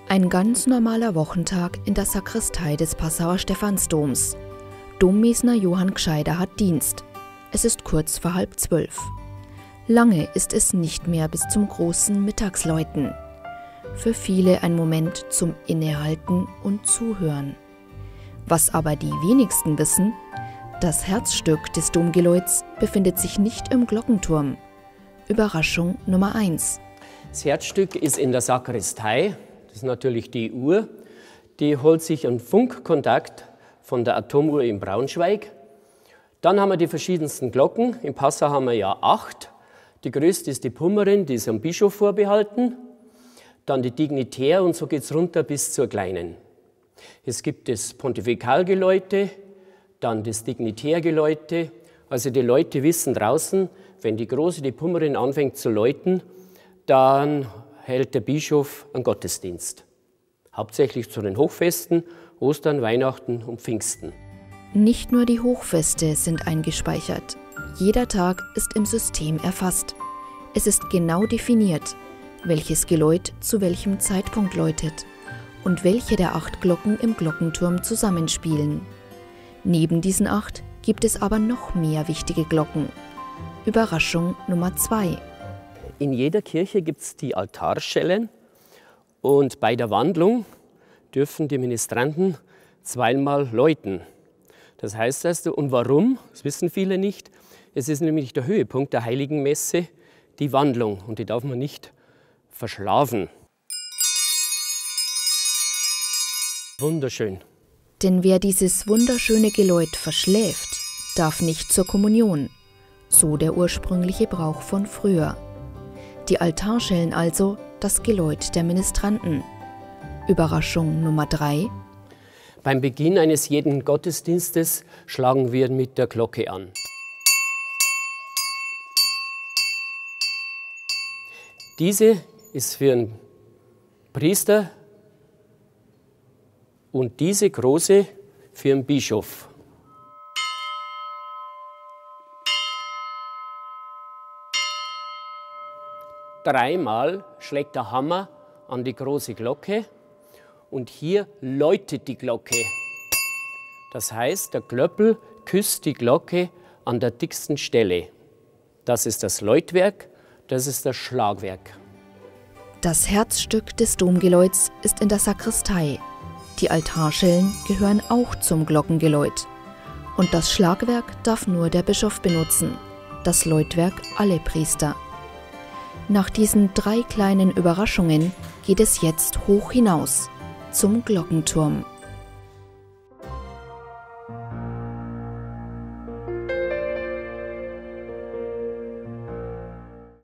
Ein ganz normaler Wochentag in der Sakristei des Passauer Stephansdoms. Dommesner Johann Gscheider hat Dienst. Es ist kurz vor 11:30. Lange ist es nicht mehr bis zum großen Mittagsläuten. Für viele ein Moment zum Innehalten und Zuhören. Was aber die wenigsten wissen, das Herzstück des Domgeläuts befindet sich nicht im Glockenturm. Überraschung Nummer 1. Das Herzstück ist in der Sakristei. Das ist natürlich die Uhr. Die holt sich einen Funkkontakt von der Atomuhr in Braunschweig. Dann haben wir die verschiedensten Glocken. Im Passau haben wir ja 8. Die größte ist die Pummerin, die ist am Bischof vorbehalten. Dann die Dignitär und so geht es runter bis zur kleinen. Es gibt das Pontifikalgeläute, dann das Dignitärgeläute. Also die Leute wissen draußen, wenn die große, die Pummerin anfängt zu läuten, dann hält der Bischof einen Gottesdienst. Hauptsächlich zu den Hochfesten, Ostern, Weihnachten und Pfingsten. Nicht nur die Hochfeste sind eingespeichert. Jeder Tag ist im System erfasst. Es ist genau definiert, welches Geläut zu welchem Zeitpunkt läutet und welche der 8 Glocken im Glockenturm zusammenspielen. Neben diesen 8 gibt es aber noch mehr wichtige Glocken. Überraschung Nummer 2. In jeder Kirche gibt es die Altarschellen und bei der Wandlung dürfen die Ministranten zweimal läuten. Das heißt also, und warum? Das wissen viele nicht. Es ist nämlich der Höhepunkt der Heiligen Messe, die Wandlung, und die darf man nicht verschlafen. Wunderschön. Denn wer dieses wunderschöne Geläut verschläft, darf nicht zur Kommunion. So der ursprüngliche Brauch von früher. Die Altarschellen also das Geläut der Ministranten. Überraschung Nummer 3. Beim Beginn eines jeden Gottesdienstes schlagen wir mit der Glocke an. Diese ist für einen Priester und diese große für einen Bischof. Dreimal schlägt der Hammer an die große Glocke und hier läutet die Glocke. Das heißt, der Klöppel küsst die Glocke an der dicksten Stelle. Das ist das Läutwerk, das ist das Schlagwerk. Das Herzstück des Domgeläuts ist in der Sakristei. Die Altarschellen gehören auch zum Glockengeläut. Und das Schlagwerk darf nur der Bischof benutzen, das Läutwerk alle Priester. Nach diesen 3 kleinen Überraschungen geht es jetzt hoch hinaus zum Glockenturm.